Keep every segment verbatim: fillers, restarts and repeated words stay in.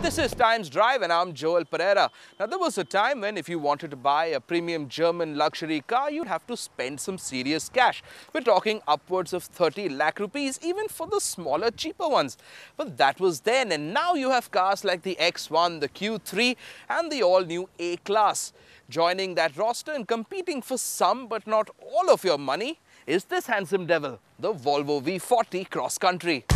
This is Times Drive and I'm Joel Pereira. Now there was a time when if you wanted to buy a premium German luxury car, you'd have to spend some serious cash. We're talking upwards of thirty lakh rupees even for the smaller, cheaper ones. But that was then, and now you have cars like the X one, the Q three and the all-new A-Class. Joining that roster and competing for some but not all of your money is this handsome devil, the Volvo V forty Cross Country.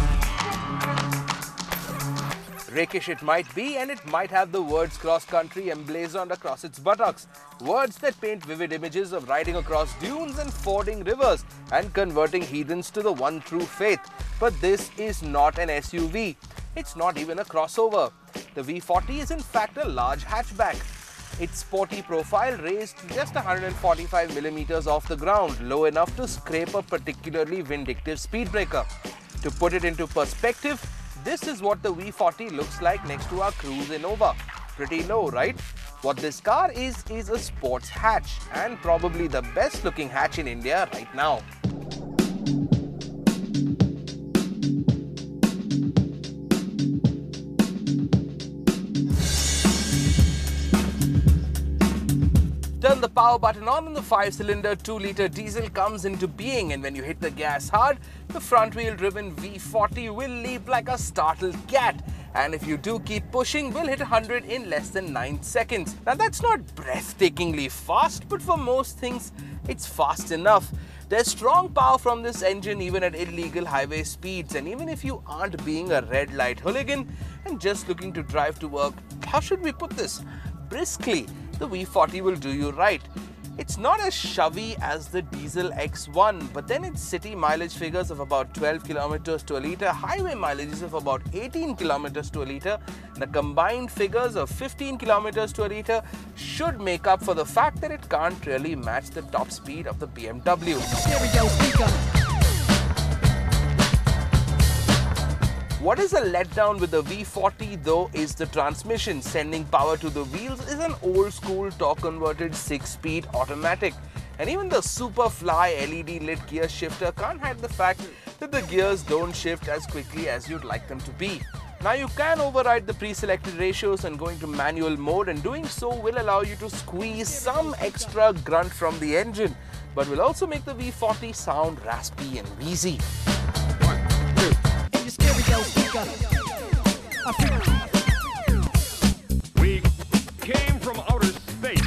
Rakish it might be, and it might have the words cross country emblazoned across its buttocks. Words that paint vivid images of riding across dunes and fording rivers and converting heathens to the one true faith. But this is not an S U V. It's not even a crossover. The V forty is in fact a large hatchback. Its sporty profile raised just one hundred forty-five millimeters off the ground, low enough to scrape a particularly vindictive speed breaker. To put it into perspective, this is what the V forty looks like next to our Cruze Innova. Pretty low, right? What this car is, is a sports hatch, and probably the best looking hatch in India right now. Turn the power button on and the five cylinder two litre diesel comes into being, and when you hit the gas hard, the front wheel driven V forty will leap like a startled cat, and if you do keep pushing, will hit one hundred in less than nine seconds. Now that's not breathtakingly fast, but for most things it's fast enough. There's strong power from this engine even at illegal highway speeds, and even if you aren't being a red light hooligan and just looking to drive to work, how should we put this, briskly, the V forty will do you right. It's not as shovey as the diesel X one, but then its city mileage figures of about twelve kilometers to a litre, highway mileages of about eighteen kilometers to a litre, the combined figures of fifteen kilometers to a litre should make up for the fact that it can't really match the top speed of the B M W. Stereo speaker. What is a letdown with the V forty though is the transmission. Sending power to the wheels is an old school torque converted six speed automatic. And even the Superfly L E D lit gear shifter can't hide the fact that the gears don't shift as quickly as you'd like them to be. Now you can override the pre-selected ratios and go into manual mode, and doing so will allow you to squeeze some extra grunt from the engine, but will also make the V forty sound raspy and wheezy. One, two. We came from outer space.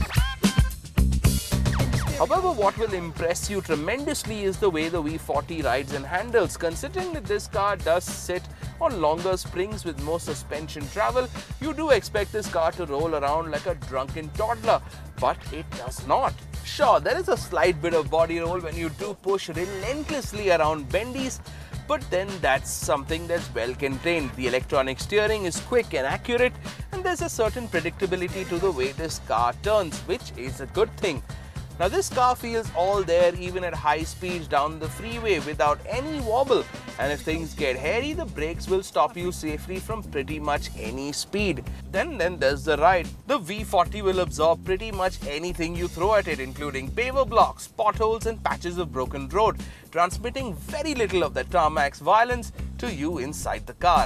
However, what will impress you tremendously is the way the V forty rides and handles. Considering that this car does sit on longer springs with more suspension travel, you do expect this car to roll around like a drunken toddler, but it does not. Sure, there is a slight bit of body roll when you do push relentlessly around bendies, but then that's something that's well contained. The electronic steering is quick and accurate, and there's a certain predictability to the way this car turns, which is a good thing. Now this car feels all there even at high speeds down the freeway without any wobble, and if things get hairy, the brakes will stop you safely from pretty much any speed. Then, then there's the ride. The V forty will absorb pretty much anything you throw at it, including paver blocks, potholes and patches of broken road, transmitting very little of the tarmac's violence to you inside the car.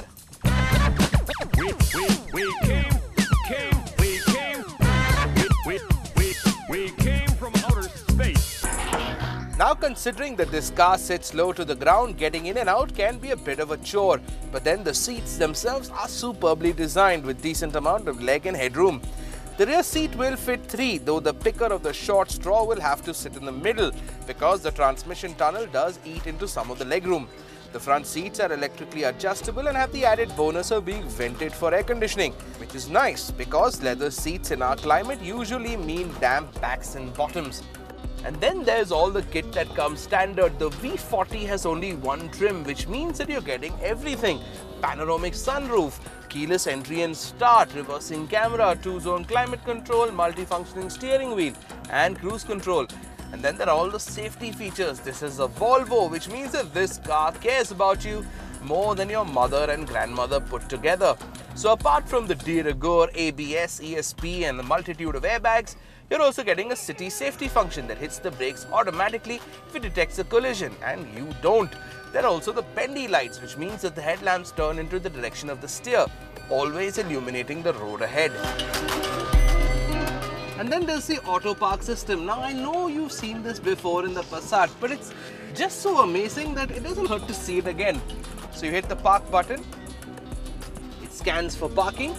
We, we, we came, came, we came, we, we, we, we came from outer space. Now, considering that this car sits low to the ground, getting in and out can be a bit of a chore, but then the seats themselves are superbly designed with decent amount of leg and headroom. The rear seat will fit three, though the picker of the short straw will have to sit in the middle because the transmission tunnel does eat into some of the legroom. The front seats are electrically adjustable and have the added bonus of being vented for air conditioning, which is nice because leather seats in our climate usually mean damp backs and bottoms. And then there's all the kit that comes standard. The V forty has only one trim, which means that you're getting everything. Panoramic sunroof, keyless entry and start, reversing camera, two-zone climate control, multifunctioning steering wheel and cruise control. And then there are all the safety features. This is a Volvo, which means that this car cares about you more than your mother and grandmother put together. So apart from the de rigueur A B S, E S P and the multitude of airbags, you're also getting a city safety function that hits the brakes automatically if it detects a collision, and you don't. There are also the bendy lights, which means that the headlamps turn into the direction of the steer, always illuminating the road ahead. And then there's the auto park system. Now I know you've seen this before in the Passat, but it's just so amazing that it doesn't hurt to see it again. So you hit the park button, it scans for parking.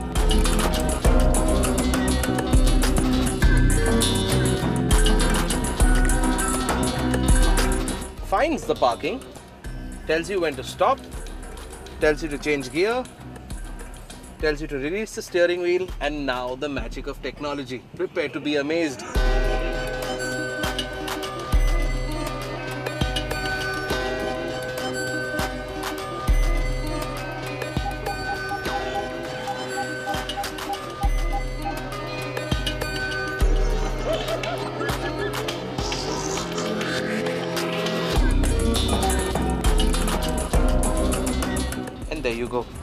Finds the parking, tells you when to stop, tells you to change gear, tells you to release the steering wheel, and now the magic of technology. Prepare to be amazed. And there you go.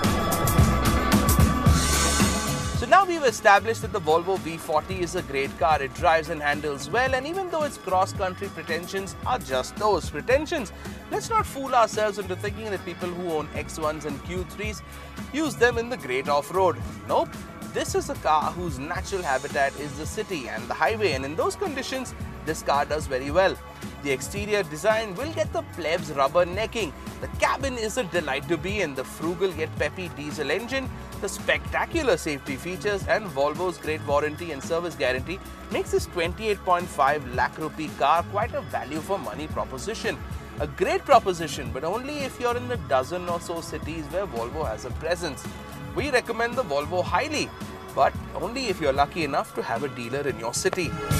So now we've established that the Volvo V forty is a great car. It drives and handles well, and even though its cross-country pretensions are just those pretensions, let's not fool ourselves into thinking that people who own X ones and Q threes use them in the great off-road. Nope. This is a car whose natural habitat is the city and the highway, and in those conditions, this car does very well. The exterior design will get the plebs rubber necking. The cabin is a delight to be in. The frugal yet peppy diesel engine, the spectacular safety features, and Volvo's great warranty and service guarantee makes this twenty-eight point five lakh rupee car quite a value for money proposition. A great proposition, but only if you're in the dozen or so cities where Volvo has a presence. We recommend the Volvo highly, but only if you're lucky enough to have a dealer in your city.